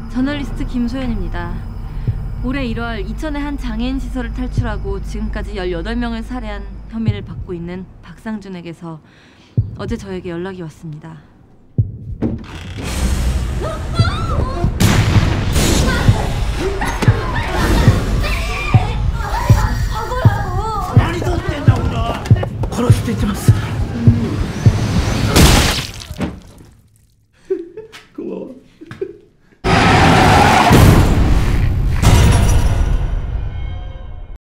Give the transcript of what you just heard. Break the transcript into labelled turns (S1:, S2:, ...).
S1: 저널리스트 김소연입니다. 올해 1월 이천의 한 장애인 시설을 탈출하고 지금까지 18명을 살해한 혐의를 받고 있는 박상준에게서 어제 저에게 연락이 왔습니다.
S2: 何撮ってんだお前。殺していきます。